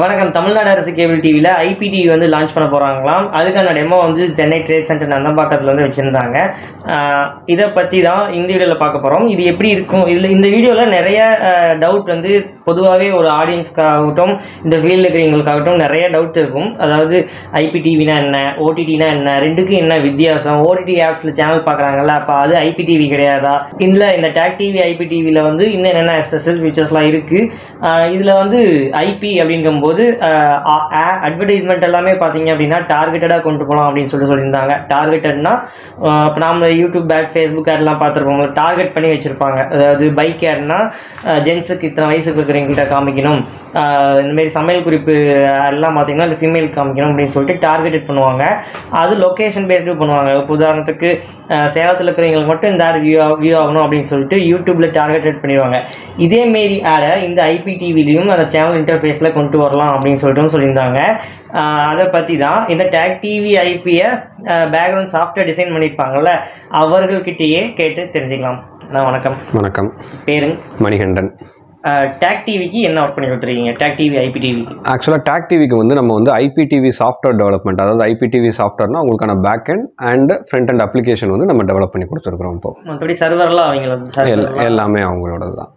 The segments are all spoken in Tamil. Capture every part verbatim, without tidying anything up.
வணக்கம். தமிழ்நாடு அரசு கேபிள் டிவியில் ஐபிடிவி வந்து லான்ச் பண்ண போகிறாங்களாம். அதுக்கான டெமோ வந்து சென்னை ட்ரேட் சென்டர் நந்தம்பாக்கத்தில் வந்து வச்சுருந்தாங்க. இதை பற்றி தான் இந்த வீடியோவில் பார்க்க போகிறோம். இது எப்படி இருக்கும், இதில் இந்த வீடியோவில் நிறைய டவுட் வந்து பொதுவாகவே ஒரு ஆடியன்ஸ்க்காகட்டும் இந்த ஃபீல்டில் இருக்கிறவங்களுக்காகட்டும் நிறைய டவுட் இருக்கும். அதாவது ஐபிடிவினா என்ன, ஓடிடினா என்ன, ரெண்டுக்கும் என்ன வித்தியாசம், ஓடிடி ஆப்ஸில் சேனல் பார்க்குறாங்கல்ல, அப்போ அது ஐபிடிவி கிடையாதா, இல்லை இந்த டாக்டிவி ஐபிடிவியில் வந்து இன்னும் என்னென்ன ஸ்பெஷல் ஃபீச்சர்ஸ்லாம் இருக்குது. இதில் வந்து ஐபி அப்படிங்கும் போது அட்வர்டைஸ்மெண்ட் எல்லாமே பார்த்தீங்க அப்படின்னா டார்கெட்டடாக கொண்டு போகலாம் அப்படின்னு சொல்லிட்டு சொல்லியிருந்தாங்க. டார்கெட்டட்னா இப்போ நம்ம யூடியூப் ஆட், ஃபேஸ்புக் ஆட்லாம் பார்த்துருப்போம், டார்கெட் பண்ணி வச்சுருப்பாங்க. அதாவது பைக் ஆட்னா ஜென்ஸுக்கு இத்தனை வயசுக்கு இருக்கிறவங்கள்ட்ட காமிக்கணும், இந்தமாரி சமையல் குறிப்பு எல்லாம் பார்த்தீங்கன்னா இல்லை ஃபீமேல் காமிக்கணும் அப்படின்னு சொல்லிட்டு டார்கெட்டட் பண்ணுவாங்க. அது லொக்கேஷன் பேஸ்டு பண்ணுவாங்க. இப்போ உதாரணத்துக்கு சேலத்தில் இருக்கிறவங்களுக்கு மட்டும் இந்த ஆட் வியூ வியூ ஆகணும் அப்படின்னு சொல்லிட்டு யூடியூப்பில் டார்கெட்டட் பண்ணிடுவாங்க. இதேமாரி ஆடை இந்த ஐபிடிவிலையும் அந்த சேனல் இன்டர்ஃபேஸில் கொண்டு வரலாம் அப்படின்னு சொல்லிட்டு சொல்லியிருந்தாங்க. அதை பற்றி தான் இந்த டாக் டிவி ஐபியை பேக்ரவுண்ட் சாஃப்ட்வேர் டிசைன் பண்ணியிருப்பாங்கள்ல, அவர்கள்கிட்டயே கேட்டு தெரிஞ்சுக்கலாம். நான் வணக்கம். வணக்கம். பேருங்க? மணிகண்டன். டாக் டிவிக்கு என்ன ஒர்க் பண்ணி கொடுத்துருக்கீங்க? டாக் டிவி ஐபிடிவிக்கு ஆக்சுவலாக டாக் டிவிக்கு வந்து நம்ம வந்து ஐபிடிவி சாஃப்ட்வேர் டெவலப்மெண்ட், அதாவது ஐபிடிவி சாஃப்ட்வேர்னா உங்களுக்கான back and and front and application வந்து நம்ம டெவலப் பண்ணி கொடுத்துருக்குறோம். இப்போ மற்றபடி சர்வர்லாம் அவங்களோட எல்லாமே அவங்களோட தான்.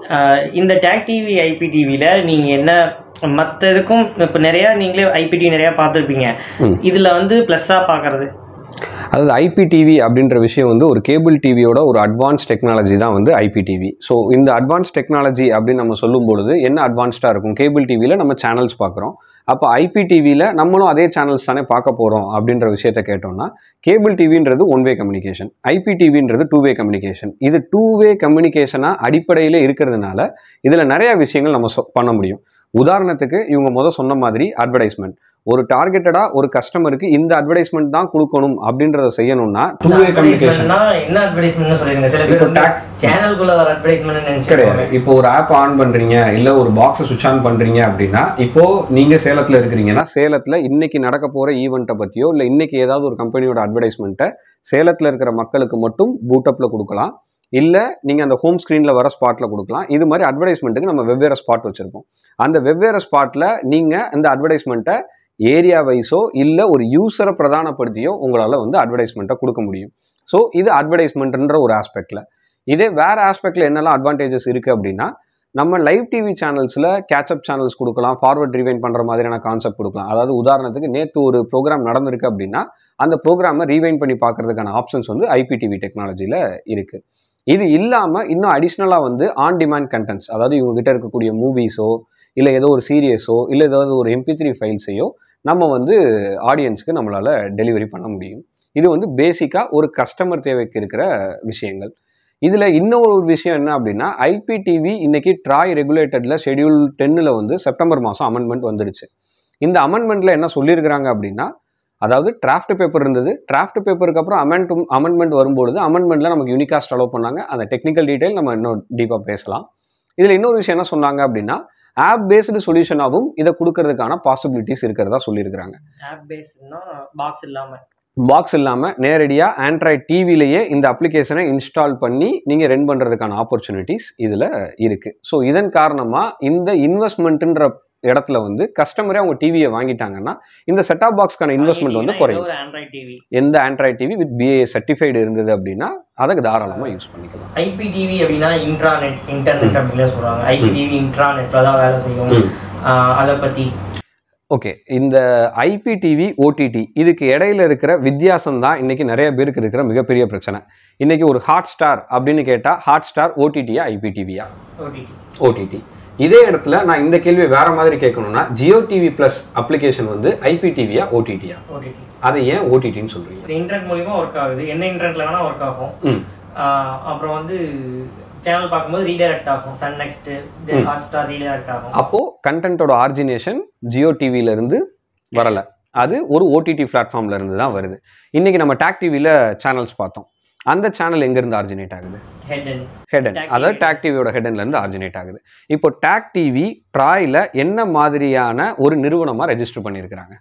இந்த டாக் டிவி ஐபிடிவியில் நீங்கள் என்ன மற்ற இதுக்கும் இப்போ நிறையா நீங்களே ஐபிடிவி நிறையா பார்த்துருப்பீங்க, இதில் வந்து ப்ளஸ்ஸாக பார்க்குறது அதாவது ஐபிடிவி அப்படின்ற விஷயம் வந்து ஒரு கேபிள் டிவியோட ஒரு அட்வான்ஸ் டெக்னாலஜி தான் வந்து ஐபிடிவி. ஸோ இந்த அட்வான்ஸ் டெக்னாலஜி அப்படின்னு நம்ம சொல்லும் பொழுது என்ன அட்வான்ஸ்டாக இருக்கும், கேபிள் டிவியில் நம்ம சேனல்ஸ் பார்க்குறோம், அப்போ ஐபிடிவியில் நம்மளும் அதே சேனல்ஸ் தானே பார்க்க போகிறோம் அப்படின்ற விஷயத்த கேட்டோம்னா, கேபிள் டிவின்றது ஒன் வே கம்யூனிகேஷன், ஐபிடிவின்றது டூ வே கம்யூனிகேஷன். இது டூ வே கம்யூனிகேஷனாக அடிப்படையில் இருக்கிறதுனால இதில் நிறையா விஷயங்கள் நம்ம பண்ண முடியும். உதாரணத்துக்கு இவங்க முதல் சொன்ன மாதிரி அட்வர்டைஸ்மெண்ட், ஒரு டார்கெட்டடா ஒரு கஸ்டமருக்கு இந்த அட்வர்டைஸ்மெண்ட் தான் கொடுக்கணும் அப்படின்றத செய்யணும்னா டூ வே கம்யூனிகேஷன். என்ன அட்வர்டைஸ்மென்ட் சொல்றீங்க? சில பேர் சேனலுக்குள்ள வர அட்வர்டைஸ்மென்ட் நினைச்சுக்கிறாங்க. இப்போ ஒரு ஆப் ஆன் பண்றீங்க, இல்ல ஒரு பாக்ஸ் சுவிட்ச் ஆன் பண்றீங்க அப்படின்னா, இப்போ நீங்க சேலத்துல இருக்கிறீங்கன்னா சேலத்துல இன்னைக்கு நடக்க போற ஈவெண்ட்டை பத்தியோ இல்ல இன்னைக்கு ஏதாவது ஒரு கம்பெனியோட அட்வர்டைஸ்மெண்ட்டை சேலத்துல இருக்கிற மக்களுக்கு மட்டும் பூட்டப்ல கொடுக்கலாம், இல்ல நீங்க அந்த ஹோம் ஸ்கிரீன்ல வர ஸ்பாட்ல கொடுக்கலாம். இது மாதிரி அட்வர்டைஸ்மெண்ட்டுக்கு நம்ம வெவ்வேறு ஸ்பாட் வச்சிருக்கோம். அந்த வெவ்வேறு ஸ்பாட்ல நீங்க அந்த அட்வர்டைஸ்மெண்ட்டை ஏரியா வைஸோ இல்லை ஒரு யூஸரை பிரதானப்படுத்தியோ உங்களால் வந்து அட்வர்டைஸ்மெண்ட்டை கொடுக்க முடியும். ஸோ இது அட்வர்டைஸ்மெண்ட்ன்ற ஒரு ஆஸ்பெக்டில். இதே வேறு ஆஸ்பெக்டில் என்னெல்லாம் அட்வான்டேஜஸ் இருக்குது அப்படின்னா, நம்ம லைவ் டிவி சேனல்ஸில் கேட்சப் சேனல்ஸ் கொடுக்கலாம், ஃபார்வர்ட் ரீவைண்ட் பண்ணுற மாதிரியான கான்செப்ட் கொடுக்கலாம். அதாவது உதாரணத்துக்கு நேற்று ஒரு ப்ரோக்ராம் நடந்திருக்கு அப்படின்னா அந்த ப்ரோக்ராமை ரீவைண்ட் பண்ணி பார்க்கறதுக்கான ஆப்ஷன்ஸ் வந்து ஐபிடிவி டெக்னாலஜியில் இருக்குது. இது இல்லாமல் இன்னும் அடிஷ்னலாக வந்து ஆன் டிமாண்ட் கண்டென்ட்ஸ், அதாவது இவங்ககிட்ட இருக்கக்கூடிய மூவிஸோ இல்லை ஏதோ ஒரு சீரியஸோ இல்லை ஏதாவது ஒரு எம்பி த்ரீ ஃபைல்ஸையோ நம்ம வந்து ஆடியன்ஸுக்கு நம்மளால் டெலிவரி பண்ண முடியும். இது வந்து பேசிக்காக ஒரு கஸ்டமர் தேவைக்கு இருக்கிற விஷயங்கள். இதில் இன்னொரு ஒரு விஷயம் என்ன அப்படின்னா, ஐபிடிவி இன்னைக்கு ட்ராய் ரெகுலேட்டடில் ஷெடியூல் டென்னில் வந்து செப்டம்பர் மாதம் அமெண்ட்மெண்ட் வந்துடுச்சு. இந்த அமெண்ட்மெண்ட்டில் என்ன சொல்லியிருக்கிறாங்க அப்படின்னா, அதாவது டிராஃப்ட் பேப்பர் இருந்தது, டிராஃப்ட் பேப்பருக்கு அப்புறம் அமெண்ட் அமெண்ட்மெண்ட் வரும்பொழுது அமெண்ட்மெண்ட்டில் நமக்கு யூனிகாஸ்ட் அலோவ் பண்ணாங்க. அந்த டெக்னிக்கல் டீட்டெயில் நம்ம இன்னும் டீப்பாக பேசலாம். இதில் இன்னொரு விஷயம் என்ன சொன்னாங்க அப்படின்னா, ஆப் பேஸ்டு சொல்யூஷனாகவும் இதை கொடுக்கறதுக்கான பாசிபிலிட்டிஸ் இருக்கிறதா சொல்லியிருக்கிறாங்க. ஆப் பேஸ்ட்னா பாக்ஸ் இல்லாமல் பாக்ஸ் இல்லாமல் நேரடியாக ஆண்ட்ராய்ட் டிவிலேயே இந்த அப்ளிகேஷனை இன்ஸ்டால் பண்ணி நீங்கள் ரன் பண்ணுறதுக்கான ஆப்பர்ச்சுனிட்டிஸ் இதில் இருக்குது. ஸோ இதன் காரணமாக இந்த இன்வெஸ்ட்மெண்ட்டுன்ற இடத்துல வந்து கஸ்டமரே அவங்க டிவியை வாங்கிட்டாங்கன்னா இந்த செட்டாப் பாக்ஸ்க்கான இன்வெஸ்ட்மெண்ட் வந்து குறையும். எந்த Android TV with BA certified இருந்தது அப்படின்னா அதுக்கு தாராளமாக யூஸ் பண்ணிக்கலாம். ஐபிடிவி அப்படின்னா இன்ட்ராநெட் இன்டர்நெட் அப்படின்னு சொல்றாங்க. ஐபிடிவி இன்ட்ராநெட்ல தான் வேலை செய்யும். அதை பத்தி ஓகே, இந்த ஐபிடிவி ஓடிடி இதுக்கு இடையில இருக்கிற வித்தியாசம் தான் இன்னைக்கு நிறைய பேருக்கு இருக்கிற மிகப்பெரிய பிரச்சனை. இன்னைக்கு ஒரு ஹாட் ஸ்டார் அப்படின்னு கேட்டா ஹாட் ஸ்டார் ஓடிடியா ஐபிடிவியா? ஓடிடி. ஓடிடி. இதே இடத்துல நான் இந்த கேள்வி வேற மாதிரி கேட்கணும்னா, ஜியோ டிவி பிளஸ் அப்ளிகேஷன் வந்து ஐபிடிவியா ஓடிடியா? ஓடிடி. அதை ஏன் ஓடிடின்னு சொல்றீங்க? இன்டர்நெட் மூலமா ஒர்க் ஆகுது, என்ன இன்டர்நெட்ல வேணா ஒர்க் ஆகும். அப்புறம் வந்து சேனல் பார்க்கும்போது ரீடைரக்ட் ஆகும், சன் நெக்ஸ்ட், ஹாட்ஸ்டார் ரீடைரக்ட் ஆகும். அப்போ கண்டென்ட்டோட ஆரிஜினேஷன் ஜியோ டிவில இருந்து வரல, அது ஒரு ஓடிடி பிளாட்ஃபார்ம்ல இருந்து தான் வருது. இன்னைக்கு நம்ம டாக் டிவில சேனல்ஸ் பார்த்தோம், அந்த சேனல் எங்க இருந்து ஆரிஜினேட் ஆகுது? ஹெடன். ஹெடன், அதாவது டாக் டிவியோட ஹெடன்ல இருந்து ஆரிஜினேட் ஆகுது. இப்போ டாக் டிவி ட்ராயில என்ன மாதிரியான ஒரு நிறுவனமா ரெஜிஸ்டர் பண்ணியிருக்கிறாங்க?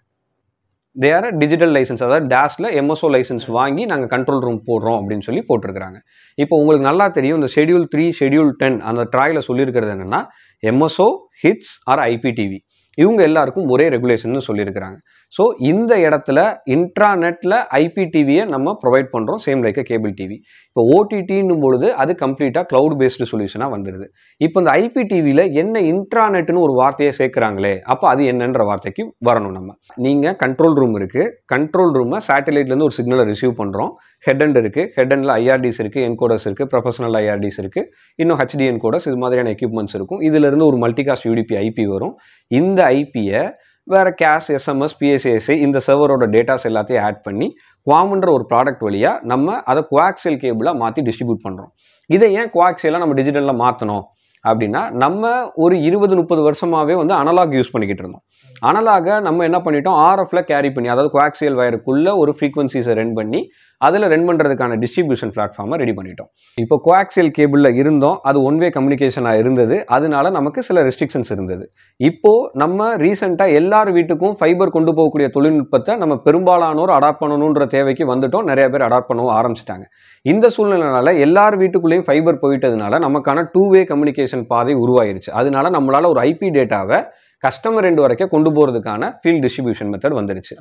தே ஆர் டிஜிட்டல் லைசன்ஸ், அதாவது டேஷ்ல எம்எஸ்ஓ லைசன்ஸ் வாங்கி நாங்கள் கண்ட்ரோல் ரூம் போடுறோம் அப்படின்னு சொல்லி போட்டிருக்கிறாங்க. இப்போ உங்களுக்கு நல்லா தெரியும், இந்த ஷெடியூல் த்ரீ ஷெடியூல் டென் அந்த ட்ராயில சொல்லியிருக்கிறது என்னன்னா எம்எஸ்ஓ, ஹிட்ஸ் ஆர் ஐபிடிவி இவங்க எல்லாருக்கும் ஒரே ரெகுலேஷன் சொல்லியிருக்கிறாங்க. ஸோ இந்த இடத்துல இன்ட்ராநெட்டில் ஐபிடிவியை நம்ம ப்ரொவைட் பண்ணுறோம், சேம் லைக் கேபிள் டிவி. இப்போ ஓடிடின்னும் பொழுது அது கம்ப்ளீட்டாக க்ளவுட் பேஸ்டு சொல்யூஷனாக வந்துடுது. இப்போ இந்த ஐபிடிவியில் என்ன இன்ட்ராநெட்னு ஒரு வார்த்தையை சேர்க்குறாங்களே, அப்போ அது என்னன்ற வார்த்தைக்கு வரணும். நம்ம நீங்கள் கண்ட்ரோல் ரூம் இருக்குது, கண்ட்ரோல் ரூமை சேட்டலைட்லேருந்து ஒரு சிக்னலை ரிசீவ் பண்ணுறோம். ஹெட் அண்ட் இருக்குது, ஹெட் அண்டில் ஐஆர்டிஸ் இருக்குது, என்கோடர்ஸ் இருக்குது, ப்ரொஃபஷனல் ஐஆர்டிஸ் இருக்குது, இன்னும் ஹெச்டி என்கோடர்ஸ், இது மாதிரியான எக்யூப்மெண்ட்ஸ் இருக்கும். இதிலிருந்து ஒரு மல்டிகாஸ்ட் யூடிபி ஐபி வரும். இந்த ஐபியை வேறு கேஷ், எஸ்எம்எஸ், பிஎஸ்ஏஎஸ்ஐ இந்த சர்வரோட டேட்டாஸ் எல்லாத்தையும் ஆட் பண்ணி குவாம்ன்ற ஒரு ப்ராடக்ட் வழியாக நம்ம அதை கோஆக்சியல் கேபிளாக மாற்றி டிஸ்ட்ரிபியூட் பண்ணுறோம். இதை ஏன் கோஆக்சியலாக நம்ம டிஜிட்டலில் மாற்றணும் அப்படின்னா, நம்ம ஒரு இருபது முப்பது வருஷமாகவே வந்து அனலாக் யூஸ் பண்ணிக்கிட்டு இருந்தோம். அனலாக நம்ம என்ன பண்ணிட்டோம், ஆர்எஃப்ல கேரி பண்ணி, அதாவது கோஆக்சியல் வயருக்குள்ளே ஒரு ஃப்ரீக்வன்சிஸை ரன் பண்ணி அதில் ரன் பண்ணுறதுக்கான டிஸ்ட்ரிபியூஷன் பிளாட்ஃபார்மை ரெடி பண்ணிட்டோம். இப்போ கோஆக்சியல் கேபிளில் இருந்தோம், அது ஒன் வே கம்யூனிகேஷனாக இருந்தது, அதனால நமக்கு சில ரெஸ்ட்ரிக்ஷன்ஸ் இருந்தது. இப்போது நம்ம ரீசெண்டாக எல்லார் வீட்டுக்கும் ஃபைபர் கொண்டு போகக்கூடிய தொழில்நுட்பத்தை நம்ம பெரும்பாலானோர் அடாப்ட் பண்ணணுன்ற தேவைக்கு வந்துட்டோம். நிறைய பேர் அடாப்ட் பண்ணவும் ஆரம்பிச்சிட்டாங்க. இந்த சூழ்நிலைனால எல்லார் வீட்டுக்குள்ளேயும் ஃபைபர் போயிட்டதுனால நமக்கான டூ வே கம்யூனிகேஷன் பாதை உருவாயிருச்சு. அதனால நம்மளால் ஒரு ஐபி டேட்டாவை கஸ்டமர் ரெண்டு வரைக்கும் கொண்டு போகிறதுக்கான ஃபீல்ட் டிஸ்ட்ரிபியூஷன் மெத்தட் வந்துருச்சு.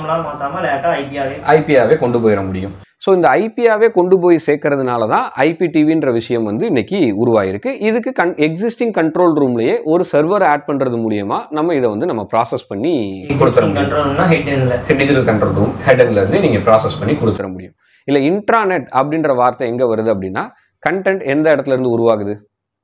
ஐபியாவே கொண்டு போயிட முடியும். ஸோ இந்த ஐபியாவே கொண்டு போய் சேர்க்கறதுனால தான் ஐபிடிவின்ற விஷயம் வந்து இன்னைக்கு உருவாயிருக்கு. இதுக்கு கன் எக்ஸிஸ்டிங் கண்ட்ரோல் ரூம்லேயே ஒரு சர்வர் ஆட் பண்ணுறது மூலியமா நம்ம இதை வந்து நம்ம ப்ராசஸ் பண்ணி கொடுத்துட முடியும். டிஜிட்டல் கண்ட்ரோல் ரூம் ஹெட்ல இருந்து நீங்கள் ப்ராசஸ் பண்ணி கொடுத்துட முடியும். இல்லை இன்ட்ராநெட் அப்படின்ற வார்த்தை எங்கே வருது அப்படின்னா, கண்டென்ட் எந்த இடத்துல இருந்து உருவாகுது?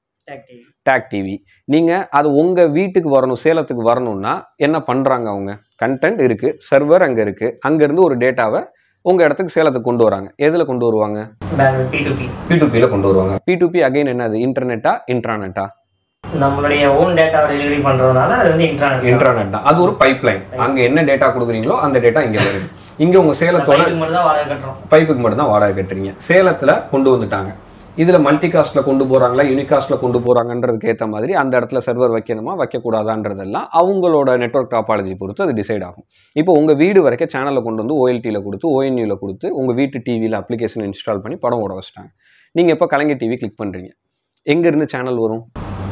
டேக் டிவி. நீங்கள் அது உங்கள் வீட்டுக்கு வரணும், சேலத்துக்கு வரணும்னா என்ன பண்ணுறாங்க? அவங்க கண்டென்ட் இருக்குது, சர்வர் அங்கே இருக்குது, அங்கேருந்து ஒரு டேட்டாவை உங்கள் இடத்துக்கு சேலத்துக்கு கொண்டு வராங்க. எதில் கொண்டு வருவாங்க? பிடிபியில் கொண்டு வருவாங்க. பிடிபி அகைன் என்னது? இன்டர்நெட்டா இன்ட்ராநெட்டா? நம்மளுடைய ஓன் டேட்டாவை டெலிவரி பண்ணுறதுனால அது வந்து இன்ட்ராநெட் இன்ட்ராநெட் தான். அது ஒரு பைப் லைன். அங்கே என்ன டேட்டா கொடுக்குறீங்களோ அந்த டேட்டா இங்கே வருது. இங்கே உங்கள் சேலத்தோட பைப்புக்கு மட்டும் தான் வாடகை கட்டுறீங்க. சேலத்தில் கொண்டு வந்துட்டாங்க. இதில் மல்டிகாஸ்ட்டில் கொண்டு போகிறாங்களா யூனிகாஸ்ட்டில் கொண்டு போகிறாங்கன்றதுக்கு ஏற்ற மாதிரி அந்த இடத்துல சர்வர் வைக்கணுமா வைக்கக்கூடாதான்றதெல்லாம் அவங்களோட நெட்வொர்க் டாபாலஜி பொறுத்து அது டிசைட் ஆகும். இப்போ உங்கள் வீடு வரைக்கும் சேனலில் கொண்டு வந்து ஓஎல்டியில் கொடுத்து ஓஎன்யூவில் கொடுத்து உங்கள் வீட்டு டிவியில் அப்ளிகேஷன் இன்ஸ்டால் பண்ணி படம் ஓட வச்சிட்டாங்க. நீங்கள் இப்போ கலைஞர் டிவி கிளிக் பண்ணுறீங்க, எங்கேருந்து சேனல் வரும்?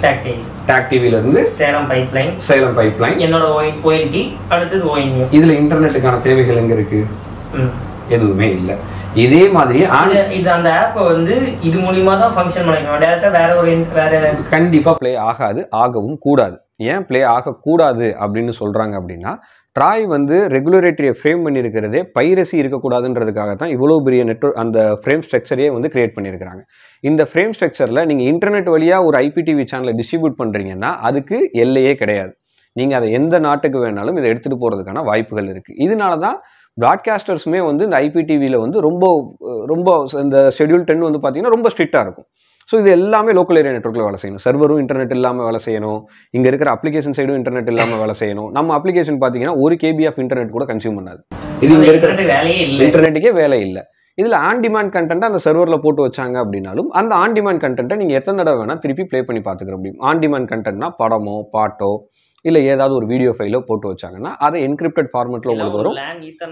டாக் டிவியிலிருந்து சேலம் பைப்லைன். சேலம் பைப்லைன் என்னோட ஓஎல்டி, அடுத்தது ஓஎன்யூ. இதில் இன்டர்நெட்டுக்கான தேவைகள் எங்கே இருக்குது? எதுவுமே இல்லை. இதே மாதிரி இது அந்த ஆப்பை வந்து இது மூலியமா தான் ஃபங்க்ஷன் பண்ணிக்கணும். டைரக்டா வேற ஒரு வேற கண்டிப்பா ப்ளே ஆகாது, ஆகவும் கூடாது. ஏன் ப்ளே ஆகக்கூடாது அப்படின்னு சொல்றாங்க அப்படின்னா, ட்ராய் வந்து ரெகுலேட்டரியை ஃப்ரேம் பண்ணியிருக்கிறதே பைரசி இருக்கக்கூடாதுன்றதுக்காக தான் இவ்வளோ பெரிய நெட்வொர்க் அந்த ஃப்ரேம் ஸ்ட்ரக்சரையே வந்து கிரியேட் பண்ணியிருக்கிறாங்க. இந்த ஃப்ரேம் ஸ்ட்ரக்சரில் நீங்கள் இன்டர்நெட் வழியாக ஒரு ஐபிடிவி சேனலை டிஸ்ட்ரிபியூட் பண்ணுறீங்கன்னா அதுக்கு எல்லையே கிடையாது. நீங்கள் அதை எந்த நாட்டுக்கு வேணாலும் இதை எடுத்துகிட்டு போகிறதுக்கான வாய்ப்புகள் இருக்குது. இதனால தான் ப்ராட்காஸ்டர்ஸுமே வந்து இந்த ஐபிடிவியில் வந்து ரொம்ப ரொம்ப இந்த ஷெட்யூல் டென் வந்து பார்த்தீங்கன்னா ரொம்ப ஸ்ட்ரிக்டாக இருக்கும். ஸோ இது எல்லாமே லோக்கல் ஏரியா நெட்வொர்க்கில் வேலை செய்யணும். சர்வரும் இன்டர்நெட் இல்லாமல் வேலை செய்யணும். இங்கே இருக்கிற அப்ளிகேஷன் சைடும் இன்டர்நெட் இல்லாமல் வேலை செய்யணும். நம்ம அப்ளிகேஷன் பார்த்தீங்கன்னா ஒரு கேபி ஆஃப் இன்டர்நெட் கூட கன்சியூம் பண்ணாது. இது இங்கே இருக்கிற இன்டர்நெட்டுக்கே வேலை இல்லை. இதில் ஆன் டிமாண்ட் கண்டென்ட்டை அந்த சர்வரில் போட்டு வச்சாங்க அப்படின்னாலும் அந்த ஆன் டிமாண்ட் கண்டென்ட்டை நீங்கள் எத்தனை தடவை வேணால் திருப்பி ப்ளே பண்ணி பார்த்துக்கிற முடியும். ஆன் டிமாண்ட் கண்டென்ட்னா படமோ பாட்டோ இல்லை ஏதாவது ஒரு வீடியோ ஃபைலோ போட்டு வச்சாங்கன்னா அதை என்கிரிப்டட் ஃபார்மெட்டில் உங்களுக்கு வரும்.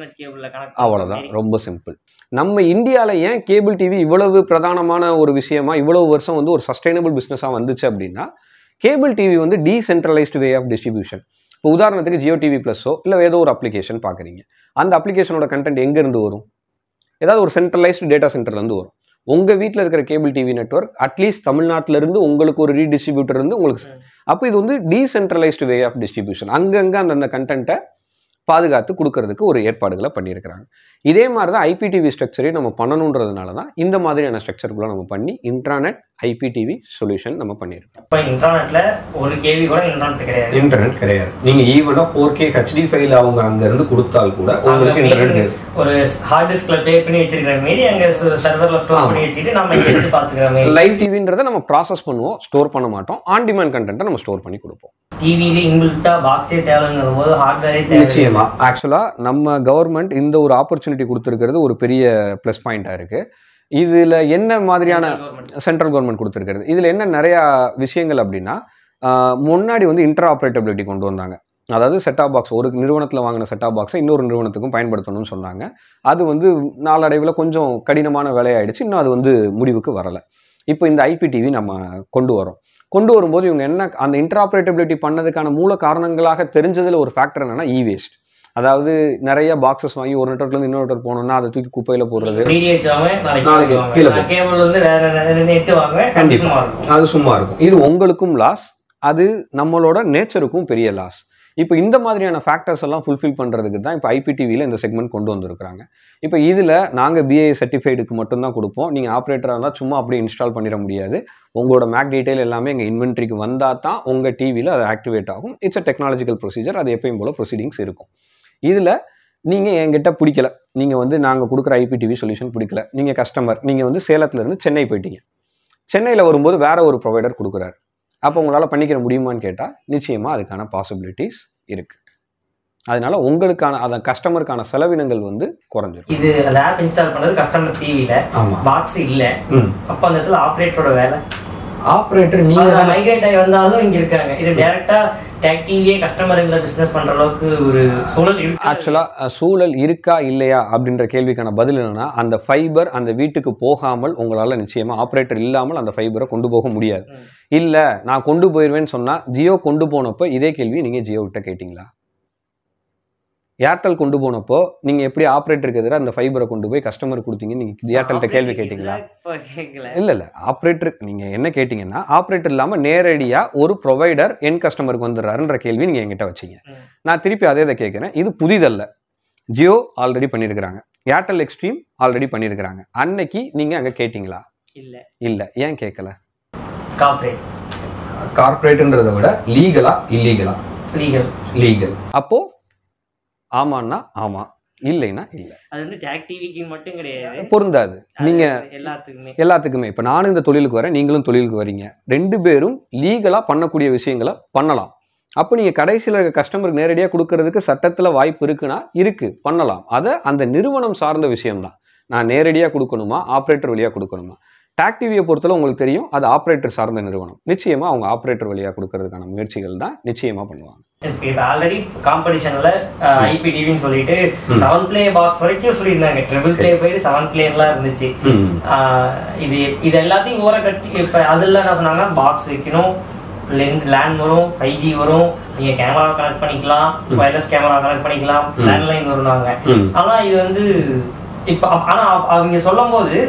அவ்வளோதான், ரொம்ப சிம்பிள். நம்ம இந்தியாவில் ஏன் கேபிள் டிவி இவ்வளவு பிரதானமான ஒரு விஷயமா இவ்வளவு வருஷம் வந்து ஒரு சஸ்டைனபிள் பிஸ்னஸாக வந்துச்சு அப்படின்னா, கேபிள் டிவி வந்து டீசென்ட்ரலைஸ்டு வே ஆஃப் டிஸ்ட்ரிபியூஷன். இப்போ உதாரணத்துக்கு ஜியோ டிவி ப்ளஸோ இல்லை ஏதோ ஒரு அப்ளிகேஷன் பார்க்குறீங்க, அந்த அப்ளிகேஷனோட கண்டென்ட் எங்கேருந்து வரும்? ஏதாவது ஒரு சென்ட்ரலைஸ்டு டேட்டா சென்டர்லேருந்து வரும். உங்கள் வீட்டில் இருக்கிற கேபிள் டிவி நெட்வொர்க் அட்லீஸ்ட் தமிழ்நாட்டிலேருந்து உங்களுக்கு ஒரு ரீடிஸ்ட்ரிபியூட்டர் இருந்து உங்களுக்கு. அப்போ இது வந்து டீசென்ட்ரலைஸ்டு வே ஆஃப் டிஸ்ட்ரிபியூஷன். அங்கங்கே அந்தந்த கண்டென்ட்டை பாதுகாத்து கொடுக்கறதுக்கு ஒரு ஏற்பாடுகளை பண்ணியிருக்கிறாங்க. இதே மாதிரி தான் ஐபிடிவி ஸ்ட்ரக்சரே நம்ம பண்ணணுன்றதுனால தான் இந்த மாதிரியான ஸ்ட்ரக்சர்க்குள்ள நம்ம பண்ணி இன்ட்ராநெட் ஐபிடிவி சொல்யூஷன் நம்ம பண்ணியிருக்கோம். இப்போ இன்டர்நெட்ல ஒரு கேவி கூட இன்டர்நெட் கிடையாது. இன்டர்நெட் கிடையாது. நீங்க ஈவனா ஃபோர் கே ஹெச்டி ஃபைல் அவங்க அங்க இருந்து கொடுத்தால் கூட உங்களுக்கு இன்டர்நெட் ஒரு ஹார்ட் டிஸ்க்ல ப்ளே பண்ணி வச்சிருக்கிற மாதிரி அங்க சர்வர்ல ஸ்டோர் பண்ணி வச்சிட்டு நம்ம எடுத்து பாத்துக்கிற மாதிரி. லைவ் டிவின்றதை நம்ம ப்ராசஸ் பண்ணுவோம், ஸ்டோர் பண்ண மாட்டோம். ஆன் டிமாண்ட் கண்டென்ட்டை நம்ம ஸ்டோர் பண்ணி கொடுப்போம். டிவில இன்பில்ட்டா பாக்ஸே தேவைங்கிற போது ஹார்ட்வேரே தேவை. நிச்சயமா. ஆக்சுவலா நம்ம கவர்மெண்ட் இந்த ஒரு ஆப்பர்ச்சுனிட்டி கொடுத்துருக்கிறது ஒரு பெரிய ப்ளஸ் பாயிண்டா இருக்கு. இதுல என்ன மாதிரியான சென்ட்ரல் கவர்மெண்ட் கொடுத்துருக்கிறது, இதுல என்ன நிறைய விஷயங்கள் அப்படின்னா, முன்னாடி வந்து இன்டர் ஆப்ரேட்டபிலிட்டி கொண்டு வந்தாங்க. அதாவது செட்டாப் பாக்ஸ் ஒரு நிறுவனத்தில் வாங்கின செட்டாப் பாக்ஸை இன்னொரு நிறுவனத்துக்கும் பயன்படுத்தணும்னு சொன்னாங்க. அது வந்து நாளடைவில் கொஞ்சம் கடினமான வேலையாயிடுச்சு. இன்னும் அது வந்து முடிவுக்கு வரலை. இப்போ இந்த ஐபிடிவி நம்ம கொண்டு வரோம். கொண்டு வரும்போது இவங்க என்ன அந்த இன்டராபரேட்டபிலிட்டி பண்ணதுக்கான மூல காரணங்களாக தெரிஞ்சதுல ஒரு ஃபேக்டர் என்னன்னா இ வேஸ்ட். அதாவது நிறைய பாக்ஸஸ் வாங்கி ஒரு நெட்வொர்க்ல இருந்து இன்னொரு நெட்வொர்க் போனோம்னா அதை தூக்கி குப்பையில போடுறது, அது சும்மா இருக்கும். இது உங்களுக்கும் லாஸ், அது நம்மளோட நேச்சருக்கும் பெரிய லாஸ். இப்போ இந்த மாதிரியான ஃபேக்டர்ஸ் எல்லாம் ஃபுல்ஃபில் பண்ணுறதுக்கு தான் இப்போ ஐபிடிவியில் இந்த செக்மெண்ட் கொண்டு வந்திருக்கிறாங்க. இப்போ இதில் நாங்கள் பிஏ சர்டிஃபைடுக்கு மட்டும்தான் கொடுப்போம். நீங்கள் ஆப்ரேட்டராக இருந்தால் சும்மா அப்படியே இன்ஸ்டால் பண்ணிட முடியாது. உங்களோட மேக் டீட்டெயில் எல்லாமே எங்கள் இன்வென்ட்ரிக்கு வந்தால் தான் உங்கள் டிவியில் அது ஆக்டிவேட் ஆகும். It's a technological procedure. அது எப்பயும் போல் ப்ரொசீடிங்ஸ் இருக்கும். இதில் நீங்கள் என்கிட்ட பிடிக்கல, நீங்கள் வந்து நாங்கள் கொடுக்குற ஐபிடிவி சொல்யூஷன் பிடிக்கல, நீங்கள் கஸ்டமர், நீங்கள் வந்து சேலத்துலேருந்து சென்னை போயிட்டீங்க. சென்னையில் வரும்போது வேற ஒரு ப்ரொவைடர் கொடுக்குறாரு. அப்போ உங்களால் பண்ணிக்கிற முடியுமான்னு கேட்டால் நிச்சயமாக அதுக்கான பாசிபிலிட்டிஸ் இருக்குது. அதனால உங்களுக்கான அந்த கஸ்டமருக்கான செலவினங்கள் வந்து குறைஞ்சிரும். இது அந்த ஆப் இன்ஸ்டால் பண்ணது கஸ்டமர் டிவியில், பாக்ஸ் இல்லை. அப்போ அந்த இடத்துல ஆப்ரேட்டரோட வேலை, ஆப்ரேட்டர் நீங்க மைக்ரேட் ஆகி வந்தாலும் இங்க இருக்காங்க. இது டைரக்டா டேக் டிவியே கஸ்டமர்களை பிசினஸ் பண்ற அளவுக்கு ஒரு சூழல் இருக்கு. ஆக்சுவலா சூழல் இருக்கா இல்லையா அப்படின்ற கேள்விக்கான பதில் என்னன்னா, அந்த ஃபைபர் அந்த வீட்டுக்கு போகாமல் உங்களால நிச்சயமா ஆப்ரேட்டர் இல்லாமல் அந்த ஃபைபரை கொண்டு போக முடியாது. இல்ல நான் கொண்டு போயிருவேன்னு சொன்னா, ஜியோ கொண்டு போனப்போ இதே கேள்வி நீங்க ஜியோ கிட்ட கேட்டீங்களா? ஏர்டெல் கொண்டு போனப்போ நீங்க எப்படி ஆப்ரேட்டருக்கு எதிராக அந்த ஃபைபரை கொண்டு போய் கஸ்டமர் கொடுத்தீங்க, நீங்க ஏர்டெல்கிட்ட கேள்வி கேட்டீங்களா? இல்ல இல்ல ஆப்ரேட்டர் நீங்க என்ன கேட்டீங்கன்னா, ஆப்ரேட்டர் இல்லாம நேரடியா ஒரு ப்ரொவைடர் என் கஸ்டமருக்கு வந்துடுறாருன்ற கேள்வி நீங்க என்கிட்ட வச்சீங்க. நான் திருப்பி அதே இதை கேட்கிறேன். இது புதிதல்ல. ஜியோ ஆல்ரெடி பண்ணியிருக்கிறாங்க, ஏர்டெல் எக்ஸ்ட்ரீம் ஆல்ரெடி பண்ணியிருக்கிறாங்க. அன்னைக்கு நீங்க அங்க கேட்டீங்களா? இல்ல இல்ல. ஏன் கேட்கல? கார்ப்பரேட் கார்ப்பரேட்ன்றதை விட லீகலா இல்லீகலா? Legal legal. அப்போ ஆமான்னா ஆமா, இல்லைன்னா இல்லை. அது வந்து டேக் டிவிக்கு மட்டும் கிடையாது, பொருந்தாது. நீங்க எல்லாத்துக்குமே எல்லாத்துக்குமே இப்போ நானும் இந்த தொழிலுக்கு வரேன், நீங்களும் தொழிலுக்கு வரீங்க, ரெண்டு பேரும் லீகலா பண்ணக்கூடிய விஷயங்களை பண்ணலாம். அப்போ நீங்க கடைசியில் இருக்க கஸ்டமருக்கு நேரடியாக கொடுக்கறதுக்கு சட்டத்தில் வாய்ப்பு இருக்குன்னா இருக்கு, பண்ணலாம். அதை அந்த நிறுவனம் சார்ந்த விஷயம்தான். நான் நேரடியாக கொடுக்கணுமா ஆப்ரேட்டர் வழியாக கொடுக்கணுமா? டேக் டிவியை பொறுத்தவரை உங்களுக்கு தெரியும், அது ஆப்ரேட்டர் சார்ந்த நிறுவனம். நிச்சயமா அவங்க ஆப்ரேட்டர் வழியாக கொடுக்கறதுக்கான முயற்சிகள் தான் நிச்சயமா பண்ணுவாங்க. ஆல்ரெடி காம்படிஷன்ல ஐபிடிவின்னு சொல்லிட்டு செவன் பிளே பாக்ஸ் வரைக்கும் சொல்லியிருந்தாங்க. ட்ரிபிள் பிளே போயிட்டு செவன் பிளேலாம் இருந்துச்சு. இது இது எல்லாத்தையும் ஓர கட்டி இப்ப அதுல என்ன சொன்னாங்கன்னா, பாக்ஸ் வைக்கணும், லேண்ட் வரும், ஃபைவ் ஜி வரும், நீங்க கேமரா கனெக்ட் பண்ணிக்கலாம், வயர்லெஸ் கேமரா கனெக்ட் பண்ணிக்கலாம், லேண்ட்லைன் வருவாங்க. ஆனா இது வந்து இப்ப ஆனா அவங்க சொல்லும் போது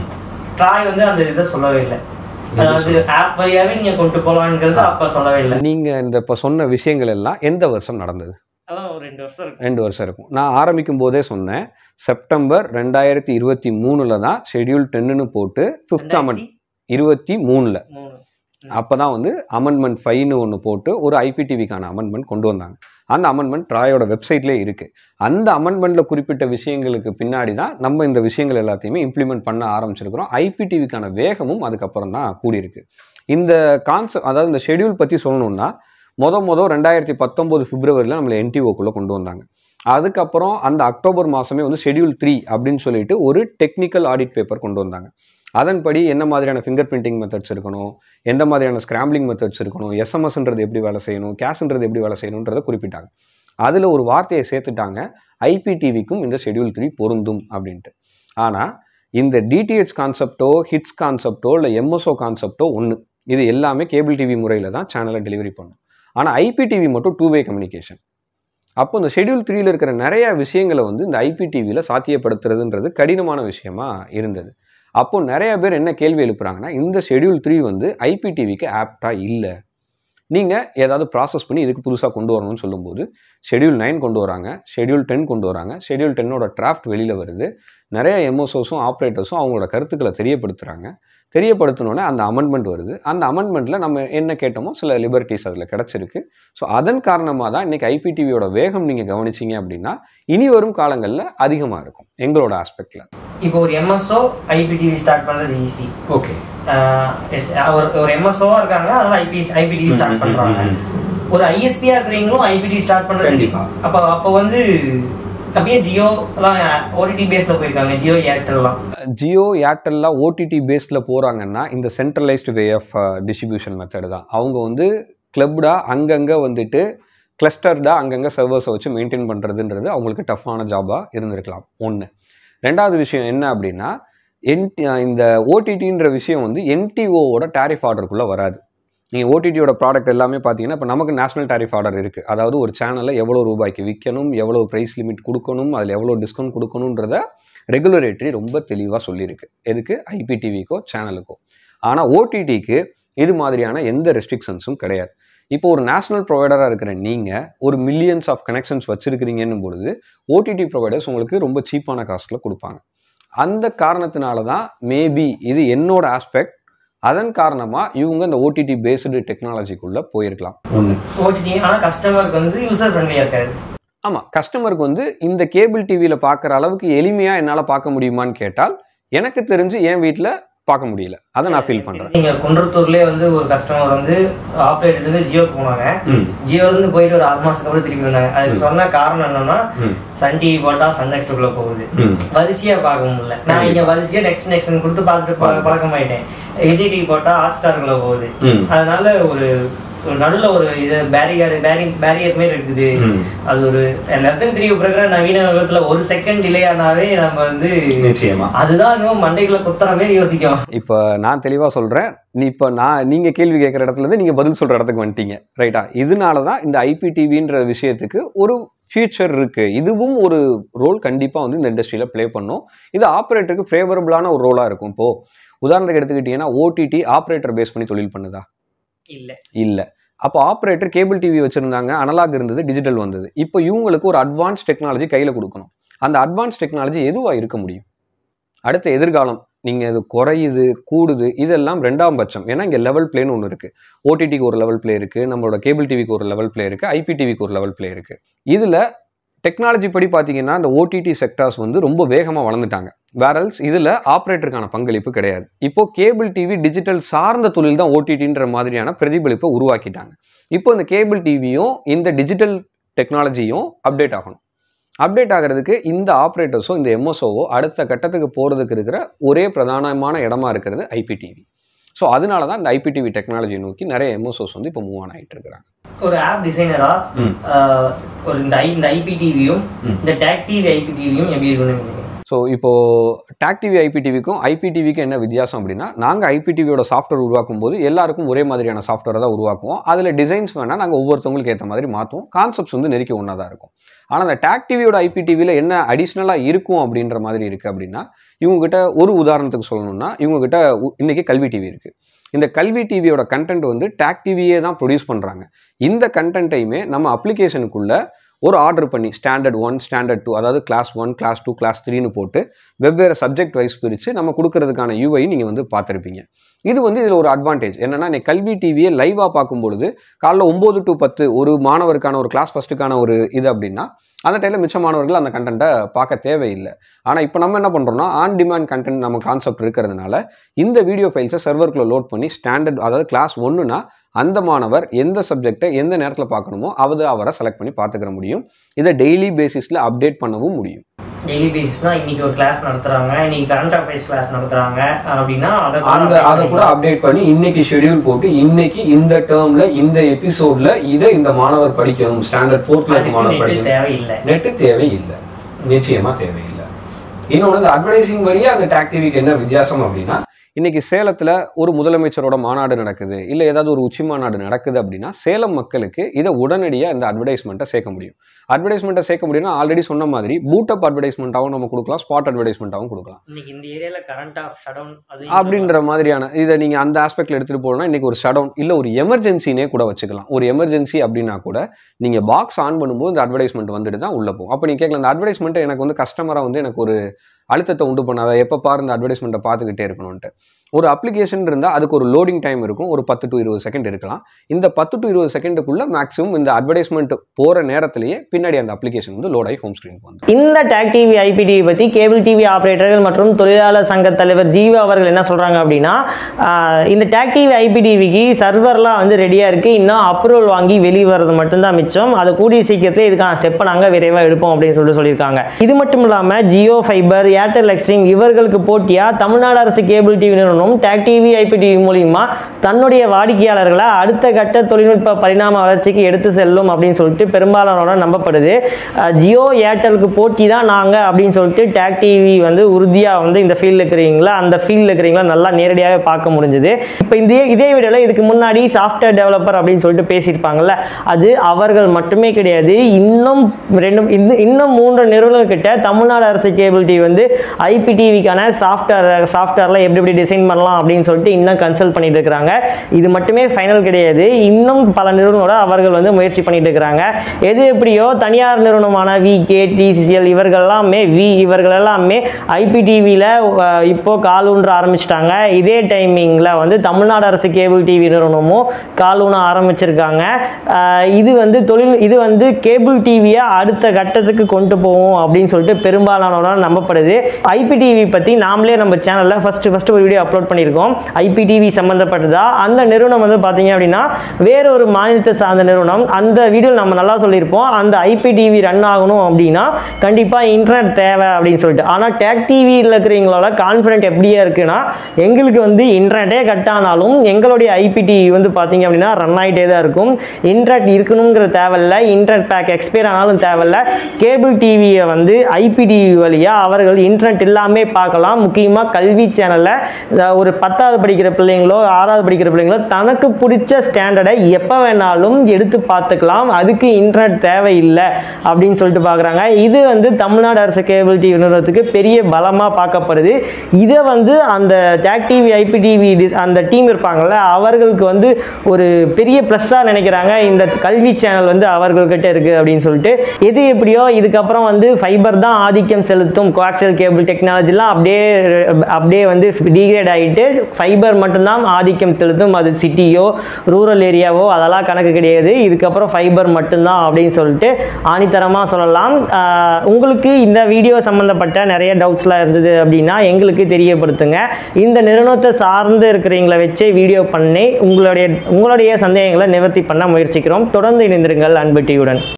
ட்ராய் வந்து அந்த இதை சொல்லவே இல்லை. அதாவது ஆப் வழியாவே நீங்க கொண்டு போலாம்ங்கிறது அப்ப சொல்லவே இல்லை. நீங்க இந்த இப்ப சொன்ன விஷயங்கள் எல்லாம் எந்த வருஷம் நடந்தது? அதான் ஒரு ரெண்டு வருஷம் இருக்கும். ரெண்டு வருஷம் இருக்கும். நான் ஆரம்பிக்கும் போதே சொன்னேன், செப்டம்பர் ரெண்டாயிரத்தி இருபத்தி மூணுல தான் ஷெட்யூல் டென்னு போட்டு ஃபிஃப்த் அமெண்ட் இருபத்தி மூணுல அப்பதான் வந்து அமெண்ட்மெண்ட் ஃபைவ்னு ஒன்று போட்டு ஒரு ஐபிடிவிக்கான அமெண்ட்மெண்ட் கொண்டு வந்தாங்க. அந்த அமெண்ட்மெண்ட் ட்ராயோட வெப்சைட்லேயே இருக்குது. அந்த அமெண்ட்மெண்ட்ல குறிப்பிட்ட விஷயங்களுக்கு பின்னாடி தான் நம்ம இந்த விஷயங்கள் எல்லாத்தையுமே இம்ப்ளிமெண்ட் பண்ண ஆரம்பிச்சிருக்கிறோம். ஐபிடிவிக்கான வேகமும் அதுக்கப்புறம் தான் கூடியிருக்கு. இந்த கான்செப்ட், அதாவது இந்த ஷெட்யூல் பற்றி சொல்லணும்னா, மொத மொதல் ரெண்டாயிரத்தி பத்தொம்போது பிப்ரவரியில் நம்மளை என்டிஓக்குள்ளே கொண்டு வந்தாங்க. அதுக்கப்புறம் அந்த அக்டோபர் மாதமே வந்து ஷெட்யூல் த்ரீ அப்படின்னு சொல்லிட்டு ஒரு டெக்னிக்கல் ஆடிட் பேப்பர் கொண்டு வந்தாங்க. அதன்படி என்ன மாதிரியான ஃபிங்கர் பிரிண்டிங் மெத்தட்ஸ் இருக்கணும், எந்த மாதிரியான ஸ்கிராம்பிளிங் மெத்தட்ஸ் இருக்கணும், எஸ்எம்எஸ்ன்றது எப்படி வேலை செய்யணும், கேஷ்ன்றது எப்படி வேலை செய்யணுன்றதை குறிப்பிட்டாங்க. அதில் ஒரு வார்த்தையை சேர்த்துட்டாங்க, ஐபிடிவிக்கும் இந்த ஷெட்யூல் த்ரீ பொருந்தும் அப்படின்ட்டு. ஆனால் இந்த டிடிஹெச் கான்செப்டோ, ஹிட்ஸ் கான்செப்டோ, இல்லை எம்எஸ்ஓ கான்செப்டோ ஒன்று, இது எல்லாமே கேபிள் டிவி முறையில் தான் சேனலை டெலிவரி பண்ணும். ஆனால் ஐபிடிவி மட்டும் டூ வே கம்யூனிகேஷன். அப்போ இந்த ஷெட்யூல் த்ரீல இருக்கிற நிறைய விஷயங்களை வந்து இந்த ஐபிடிவியில் சாத்தியப்படுத்துறதுன்றது கடினமான விஷயமா இருந்தது. அப்போ நிறைய பேர் என்ன கேள்வி எழுப்புறாங்கன்னா, இந்த ஷெட்யூல் த்ரீ வந்து ஐபிடிவிக்கு ஆப்டா இல்லை, நீங்கள் ஏதாவது ப்ராசஸ் பண்ணி இதுக்கு புதுசாக கொண்டு வரணும்னு சொல்லும்போது ஷெட்யூல் நைன் கொண்டு வராங்க, ஷெட்யூல் டென் கொண்டு வராங்க. ஷெட்யூல் டென்னோட டிராஃப்ட் வெளியில் வருது. நிறைய எம்ஓஎஸும் ஆப்ரேட்டர்ஸும் அவங்களோட கருத்துக்களை தெரியப்படுத்துகிறாங்க. தெரியப்படுத்தினோன்னே அந்த அமெண்ட்மெண்ட் வருது. அந்த அமெண்ட்மெண்ட்டில் நம்ம என்ன கேட்டோமோ சில லிபர்ட்டிஸ் அதில் கிடச்சிருக்கு. ஸோ அதன் காரணமாக தான் இன்றைக்கி ஐபிடிவியோட வேகம் நீங்கள் கவனிச்சிங்க அப்படின்னா இனி வரும் காலங்களில் அதிகமாக இருக்கும் எங்களோட ஆஸ்பெக்டில். இப்போ ஒரு எம்எஸ்ஓ ஐபிடிவி ஸ்டார்ட் பண்ணுறது ஈஸி. ஓகே, ஒரு ஒரு எம்எஸ்ஓவாக இருக்காங்க, அதனால ஐபி ஐபிடிவி ஸ்டார்ட் பண்ணுறாங்க. ஒரு ஐஎஸ்பியாக இருக்கிறீங்களும் ஐபிடிவி ஸ்டார்ட் பண்ணுறது கண்டிப்பாக. அப்போ அப்போ வந்து அப்படியே ஜியோ எல்லாம் ஓடிடி பேஸ்ல போயிருக்காங்க. ஜியோ ஏர்டெல்லாம் ஜியோ ஏர்டெல்லாம் ஓடிடி பேஸ்ல போறாங்கன்னா இந்த centralised way of distribution method தான். அவங்க வந்து கிளப்டா அங்கங்கே வந்துட்டு கிளஸ்டர்டா அங்கங்கே சர்வர்ஸை வச்சு மெயின்டைன் பண்ணுறதுன்றது அவங்களுக்கு டஃப்பான ஜாபாக இருந்திருக்கலாம். ஒன்று. ரெண்டாவது விஷயம் என்ன அப்படின்னா, என் இந்த ஓடிடின்ற விஷயம் வந்து என்டிஓவோட டேரிஃப் ஆர்டருக்குள்ளே வராது. நீங்கள் ஓடிடியோட ப்ராடக்ட் எல்லாமே பார்த்தீங்கன்னா இப்போ நமக்கு நேஷனல் டாரிஃப் ஆர்டர் இருக்குது. அதாவது ஒரு சேனலில் எவ்வளோ ரூபாய்க்கு விற்கணும், எவ்வளோ ப்ரைஸ் லிமிட் கொடுக்கணும், அதில் எவ்வளோ டிஸ்கவுண்ட் கொடுக்கணுன்றத ரெகுலேட்டரி ரொம்ப தெளிவாக சொல்லியிருக்கு. எதுக்கு? ஐபிடிவிக்கோ சேனலுக்கோ. ஆனால் ஓடிடிக்கு இது மாதிரியான எந்த ரெஸ்ட்ரிக்ஷன்ஸும் கிடையாது. இப்போ ஒரு நேஷனல் ப்ரொவைடராக இருக்கிற நீங்கள் ஒரு மில்லியன்ஸ் ஆஃப் கனெக்ஷன்ஸ் வச்சுருக்கிறீங்கன்னும் பொழுது ஓடிடி ப்ரொவைடர்ஸ் உங்களுக்கு ரொம்ப சீப்பான காஸ்ட்டில் கொடுப்பாங்க. அந்த காரணத்தினால தான் மேபி இது என்னோட ஆஸ்பெக்ட். அதன் காரணமாக இவங்க இந்த ஓடிடி பேஸ்டு டெக்னாலஜிக்குள்ளே போயிருக்கலாம். ஒன்று ஓடிடி ஆனால் கஸ்டமருக்கு வந்து யூசர் ஃப்ரெண்ட்லியாக இருக்காது. ஆமாம், கஸ்டமருக்கு வந்து இந்த கேபிள் டிவியில் பார்க்குற அளவுக்கு எளிமையாக என்னால் பார்க்க முடியுமான்னு கேட்டால் எனக்கு தெரிஞ்சு என் வீட்டில் பார்க்க முடியல. அதை நான் ஃபீல் பண்ணுறேன். நீங்கள் குன்றத்தூர்லேயே வந்து ஒரு கஸ்டமர் வந்து ஆப்ரேட்டர்லேருந்து ஜியோக்கு போனாங்க. ஜியோலேருந்து போயிட்டு ஒரு ஆறு மாதத்துக்கு அப்புறம் திரும்பி வந்தாங்க. அதுக்கு சொன்ன காரணம் என்னன்னா சன் டிவி போட்டா சன் நெக்ஸ்ட்டுக்குள்ளே போகுது, வரிசையாக பார்க்க முடியல. நான் இங்கே வரிசையாக நெக்ஸ்ட் நெக்ஸ்ட் கொடுத்து பார்த்துட்டு பழக்கமாயிட்டேன். விஜய் டிவி போட்டா ஹாட் ஸ்டாருக்குள்ளே போகுது. அதனால ஒரு நடுவில் ஒரு இது பேரியர் பேரியர் மாதிரி இருக்குது. அது ஒரு எல்லாத்துக்கும் தெரிய பிறகு நவீன உலகத்துல ஒரு செகண்ட் டிலே ஆனாவே நம்ம வந்து நிச்சயமா அதுதான் இன்னும் மண்டைக்குள்ள குத்துற மாதிரி யோசிக்கும். இப்போ நான் தெளிவா சொல்றேன். நீ இப்போ நான் நீங்க கேள்வி கேட்குற இடத்துல இருந்து நீங்க பதில் சொல்ற இடத்துக்கு வந்துட்டீங்க, ரைட்டா? இதனாலதான் இந்த ஐபிடிவின்ற விஷயத்துக்கு ஒரு ஃபியூச்சர் இருக்கு. இதுவும் ஒரு ரோல் கண்டிப்பா வந்து இந்த இண்டஸ்ட்ரியில பிளே பண்ணும். இது ஆப்ரேட்டருக்கு ஃபேவரபிளான ஒரு ரோலா இருக்கும். இப்போ உதாரணத்துக்கு எடுத்துக்கிட்டீங்கன்னா ஓடிடி ஆப்ரேட்டர் பேஸ் பண்ணி தொழில் பண்ணுதா? இல்ல இல்ல. அப்போ ஆப்ரேட்டர் கேபிள் டிவி வச்சிருந்தாங்க, அனலாக் இருந்தது, டிஜிட்டல் வந்தது. இப்போ இவங்களுக்கு ஒரு அட்வான்ஸ் டெக்னாலஜி கையில கொடுக்கணும். அந்த அட்வான்ஸ் டெக்னாலஜி எதுவா இருக்க முடியும்? அடுத்த எதிர்காலம் நீங்க இது குறையுது கூடுது இதெல்லாம் ரெண்டாம் பட்சம். ஏன்னா இங்க லெவல் பிளேன்னு ஒன்று இருக்கு. ஓடிடிக்கு ஒரு லெவல் பிளே இருக்கு, நம்மளோட கேபிள் டிவிக்கு ஒரு லெவல் பிளே இருக்கு, ஐபிடிவிக்கு ஒரு லெவல் பிளே இருக்கு. இதுல டெக்னாலஜி படி பார்த்தீங்கன்னா இந்த ஓடிடி செக்டார்ஸ் வந்து ரொம்ப வேகமாக வளர்ந்துட்டாங்க. வேரல்ஸ் இதில் ஆப்ரேட்டருக்கான பங்களிப்பு கிடையாது. இப்போ கேபிள் டிவி டிஜிட்டல் சார்ந்த தொழில் தான் ஓடிடின்ற மாதிரியான பிரதிபலிப்பை உருவாக்கிட்டாங்க. இப்போ இந்த கேபிள் டிவியும் இந்த டிஜிட்டல் டெக்னாலஜியும் அப்டேட் ஆகணும். அப்டேட் ஆகிறதுக்கு இந்த ஆப்ரேட்டர்ஸோ இந்த எம்எஸ்ஓவோ அடுத்த கட்டத்துக்கு போகிறதுக்கு இருக்கிற ஒரே பிரதானமான இடமா இருக்கிறது ஐபிடிவி. ஸோ அதனால தான் இந்த ஐபிடிவி டெக்னாலஜி நோக்கி நிறைய எம்எஸ்ஓஸ் வந்து இப்போ மூவ் ஆன் ஆகிட்டு இருக்கிறாங்க. ஒரு ஆப் டிசைனரா ஒரு இந்த இந்த ஐபிடிவியும் இந்த டாக்டிவி ஐபிடிவியும் எப்படி இருக்குன்னு. ஸோ இப்போ டாக்டிவி ஐபிடிவிக்கும் ஐபிடிவிக்கும் என்ன வித்தியாசம் அப்படின்னா, நாங்கள் ஐபிடிவியோட சாஃப்ட்வேர் உருவாக்கும் போது எல்லாருக்கும் ஒரே மாதிரியான சாஃப்ட்வேரை தான் உருவாக்குவோம். அதில் டிசைன்ஸ் வேணால் நாங்கள் ஒவ்வொருத்தவங்களுக்கு ஏற்ற மாதிரி மாற்றுவோம். கான்செப்ட்ஸ் வந்து நெருக்கி ஒன்றா தான் இருக்கும். ஆனால் அந்த டாக்டிவியோட ஐபிடிவியில் என்ன அடிஷ்னலாக இருக்கும் அப்படின்ற மாதிரி இருக்குது அப்படின்னா, இவங்ககிட்ட ஒரு உதாரணத்துக்கு சொல்லணும்னா, இவங்ககிட்ட இன்னைக்கு கல்வி டிவி இருக்குது. இந்த கல்வி டிவியோட கண்டென்ட் வந்து டாக்டிவியே தான் ப்ரொடியூஸ் பண்ணுறாங்க. இந்த கண்டென்ட்டையுமே நம்ம அப்ளிகேஷனுக்குள்ள ஒரு ஆர்டர் பண்ணி ஸ்டாண்டர்ட் ஒன் ஸ்டாண்டர்ட் டூ அதாவது class one class two class த்ரீன்னு போட்டு வெவ்வேறு சப்ஜெக்ட் வைஸ் பிரித்து நம்ம கொடுக்கறதுக்கான யூஐ நீங்கள் வந்து பார்த்துருப்பீங்க. இது வந்து இதில் ஒரு அட்வான்டேஜ் என்னன்னா, நீ கல்வி டிவியை லைவாக பார்க்கும்பொழுது காலைல ஒம்பது டு பத்து ஒரு மாணவருக்கான ஒரு கிளாஸ் ஃபஸ்ட்டுக்கான ஒரு இது அப்படின்னா அந்த டைமில் மிச்ச மாணவர்கள் அந்த கண்டென்ட்டை பார்க்க தேவையில்லை. ஆனால் இப்போ நம்ம என்ன பண்ணுறோம்னா, ஆன் டிமாண்ட் கண்டென்ட் நம்ம கான்செப்ட் இருக்கிறதுனால இந்த வீடியோ ஃபைல்ஸை சர்வருக்குள்ள லோட் பண்ணி ஸ்டாண்டர்ட் அதாவது கிளாஸ் ஒன்றுனா அந்த மாணவர் எந்த சப்ஜெக்டை எந்த நேரத்தில் பார்க்கணுமோ அவது அவரை செலக்ட் பண்ணி பார்த்துக்கிற முடியும். இதை டெய்லி பேசிஸில் அப்டேட் பண்ணவும் முடியும். டெய்லி பேசிஸ்னா இன்னைக்கு ஒரு கிளாஸ் நடத்துறாங்க, இன்னைக்கு கரண்ட் அஃபேர்ஸ் கிளாஸ் நடத்துறாங்க அப்படின்னா அந்த அதை கூட அப்டேட் பண்ணி இன்னைக்கு ஷெட்யூல் போட்டு இன்னைக்கு இந்த டேர்ம்ல இந்த எபிசோட்ல இதை இந்த மாணவர் படிக்கணும், ஸ்டாண்டர்ட் ஃபோர்த் கிளாஸ் மாணவர் படிக்கணும். தேவையில்லை, நெட் தேவையில்லை, நிச்சயமா தேவையில்லை. இன்னொன்று இந்த அட்வர்டைசிங் வழியா அந்த டாக்டிவிக்கு என்ன வித்தியாசம் அப்படின்னா, இன்னைக்கு சேலத்துல ஒரு முதலமைச்சரோட மாநாடு நடக்குது, இல்லை ஏதாவது ஒரு உச்சி மாநாடு நடக்குது அப்படின்னா சேலம் மக்களுக்கு இதை உடனடியாக இந்த அட்வர்டைஸ்மெண்ட்டை சேர்க்க முடியும். அட்வர்டைஸ்மெண்ட்டை சேர்க்க முடியும்னா ஆல்ரெடி சொன்ன மாதிரி பூட் அப் அட்வர்டைஸ்மெண்ட்டாகவும் நம்ம கொடுக்கலாம், ஸ்பாட் அட்வர்டைஸ்மெண்ட்டாகவும் கொடுக்கலாம். இந்த ஏரியால கரண்ட் ஆஃப் ஷட்டவுன் அப்படின்ற மாதிரியான இதை நீங்கள் அந்த ஆஸ்பெக்ட்ல எடுத்துகிட்டு போகணும்னா இன்னைக்கு ஒரு ஷட்டவுன் இல்லை ஒரு எமர்ஜென்சினே கூட வச்சுக்கலாம். ஒரு எமர்ஜென்சி அப்படின்னா கூட நீங்கள் பாக்ஸ் ஆன் பண்ணும்போது இந்த அட்வர்டைஸ்மெண்ட் வந்துட்டு தான் உள்ள போகும். அப்போ நீங்கள் கேட்கலாம், இந்த அட்வர்டைஸ்மெண்ட்டை எனக்கு வந்து கஸ்டமராக வந்து எனக்கு ஒரு அழுத்தத்தை உண்டு பண்ணாத, எப்போ பாரு இந்த அட்வர்டைஸ்மெண்ட்டை பார்த்துக்கிட்டே இருக்கணும்ட்டு. ஒரு அப்ளிகேஷன் இருந்தால் அதுக்கு ஒரு லோடிங் டைம் இருக்கும், ஒரு பத்து டு இருபது செகண்ட் இருக்கலாம். இந்த பத்து டு இருபது செகண்டுக்குள்ள மேக்ஸிமம் இந்த அட்வர்டைஸ்மெண்ட் போகிற நேரத்திலேயே பின்னாடி அந்த அப்ளிகேஷன் வந்து லோட் ஆகி ஹோம் ஸ்க்ரீனுக்கு வந்து. இந்த டாக்டிவி ஐபிடிவி பற்றி கேபிள் டிவி ஆப்ரேட்டர்கள் மற்றும் தொழிலாளர் சங்க தலைவர் ஜீவா அவர்கள் என்ன சொல்கிறாங்க அப்படின்னா, இந்த டாக்டிவி ஐபிடிவிக்கு சர்வர்லாம் வந்து ரெடியாக இருக்குது, இன்னும் அப்ரூவல் வாங்கி வெளியே வர்றது மட்டும்தான் மிச்சம். அது கூடிய சீக்கிரத்தில் இதுக்கான ஸ்டெப்பை நாங்கள் விரைவாக எடுப்போம் அப்படின்னு சொல்லிட்டு சொல்லியிருக்காங்க. இது மட்டும் இல்லாமல் ஜியோ ஃபைபர், ஏர்டெல் எக்ஸ்ட்ரீம் இவர்களுக்கு போட்டியாக தமிழ்நாடு அரசு கேபிள் டிவி நிறுவனம் நிறுவனம் டாக் டிவி ஐபிடிவி மூலியமா தன்னுடைய வாடிக்கையாளர்களை அடுத்த கட்ட தொழில்நுட்ப பரிணாம வளர்ச்சிக்கு எடுத்து செல்லும் அப்படின்னு சொல்லிட்டு பெரும்பாலானோட நம்பப்படுது. ஜியோ ஏர்டெலுக்கு போட்டி தான் நாங்கள் அப்படின்னு சொல்லிட்டு டாக் டிவி வந்து உறுதியாக வந்து இந்த ஃபீல்டில் இருக்கிறீங்களா அந்த ஃபீல்டில் இருக்கிறீங்களா நல்லா நேரடியாக பார்க்க முடிஞ்சுது. இப்போ இந்த இதே வீடியோவில் இதுக்கு முன்னாடி சாஃப்ட்வேர் டெவலப்பர் அப்படின்னு சொல்லிட்டு பேசியிருப்பாங்கல்ல, அது அவர்கள் மட்டுமே கிடையாது. இன்னும் ரெண்டு இன்னும் மூன்று நிறுவனங்கிட்ட தமிழ்நாடு அரசு கேபிள் டிவி வந்து ஐபிடிவிக்கான சாஃப்ட்வேர் சாஃப்ட்வேரில் எப்படி எப்படி டிசைன் பண்ணலாம் அப்படின்னு சொல்லிட்டு இன்னும் கன்சல்ட் பண்ணிட்டு இருக்கிறாங்க. இது மட்டுமே ஃபைனல் கிடையாது, இன்னும் பல நிறுவனங்களோட அவர்கள் வந்து முயற்சி பண்ணிட்டு இருக்கிறாங்க. எது எப்படியோ தனியார் நிறுவனமான விகே, டிசிஎல் இவர்கள் எல்லாமே வி இவர்கள் எல்லாமே ஐபிடிவியில் இப்போ கால் ஊன்ற ஆரம்பிச்சிட்டாங்க. இதே டைமிங்கில் வந்து தமிழ்நாடு அரசு கேபிள் டிவி நிறுவனமும் கால் ஊன ஆரம்பிச்சிருக்காங்க. இது வந்து தொழில் இது வந்து கேபிள் டிவியை அடுத்த கட்டத்துக்கு கொண்டு போவோம் அப்படின்னு சொல்லிட்டு பெரும்பாலானோட நம்பப்படுது. ஐபிடிவி பற்றி நாமளே நம்ம சேனலில் ஃபஸ்ட்டு ஃபஸ்ட்டு ஒரு வீடியோ அப்லோட் பண்ணியிருக்கோம். ஐபிடிவி சம்மந்தப்பட்டதா அந்த நிறுவனம் வந்து பார்த்தீங்க அப்படின்னா வேற ஒரு மாநிலத்தை சார்ந்த நிறுவனம். அந்த வீடியோவில் நம்ம நல்லா சொல்லியிருப்போம், அந்த ஐபிடிவி ரன் ஆகணும் அப்படின்னா கண்டிப்பாக இன்டர்நெட் தேவை அப்படின்னு சொல்லிட்டு. ஆனால் டாக் டிவியில் இருக்கிறவங்களோட கான்ஃபிடென்ட் எப்படியா இருக்குன்னா, எங்களுக்கு வந்து இன்டர்நெட்டே கட் ஆனாலும் எங்களுடைய ஐபிடிவி வந்து பார்த்தீங்க அப்படின்னா ரன் ஆகிட்டே தான் இருக்கும். இன்டர்நெட் இருக்கணுங்கிற தேவையில்லை, இன்டர்நெட் பேக் எக்ஸ்பயர் ஆனாலும் தேவையில்லை. கேபிள் டிவியை வந்து ஐபிடிவி வழியாக அவர்கள் இன்டர்நெட் எல்லாமே பார்க்கலாம். முக்கியமாக கல்வி சேனலில் ஒரு பத்தாவது படிக்கிற பிள்ளைங்களோ ஆறாவது படிக்கிற பிள்ளைங்களோ தனக்கு பிடிச்ச ஸ்டாண்டர்டை எப்போ வேணாலும் எடுத்து பார்த்துக்கலாம். அதுக்கு இன்டர்நெட் தேவையில்லை அப்படின்னு சொல்லிட்டு பார்க்குறாங்க. இது வந்து தமிழ்நாடு அரசு கேபிள் டிவி நிறுவனத்துக்கு பெரிய பலமாக பார்க்கப்படுது. இதை வந்து அந்த டாக் டிவி ஐபிடிவி அந்த டீம் இருப்பாங்கள்ல அவர்களுக்கு வந்து ஒரு பெரிய ப்ளஸ்ஸாக நினைக்கிறாங்க. இந்த கல்வி சேனல் வந்து அவர்கள்கிட்ட இருக்குது அப்படின்னு சொல்லிட்டு. எது எப்படியோ இதுக்கப்புறம் வந்து ஃபைபர் தான் ஆதிக்கம் செலுத்தும். கோஆக்சியல் கேபிள் டெக்னாலஜிலாம் அப்படியே அப்படியே வந்து டிகிரேட் ஆகிட்டு ஃபைபர் மட்டும்தான் ஆதிக்கம் செலுத்தும். அது சிட்டியோ ரூரல் ஏரியாவோ அதெல்லாம் கணக்கு கிடையாது. இதுக்கப்புறம் ஃபைபர் மட்டும்தான் அப்படின்னு சொல்லிட்டு ஆணித்தரமாக சொல்லலாம். உங்களுக்கு இந்த வீடியோ சம்மந்தப்பட்ட நிறைய டவுட்ஸ்லாம் இருந்தது அப்படின்னா எங்களுக்கு தெரியப்படுத்துங்க. இந்த நிறுவனத்தை சார்ந்து இருக்கிறவங்களை வச்சு வீடியோ பண்ணி உங்களுடைய உங்களுடைய சந்தேகங்களை நிவர்த்தி பண்ண முயற்சிக்கிறோம். தொடர்ந்து இணைந்திருங்கள் அன்பு டிவியுடன்.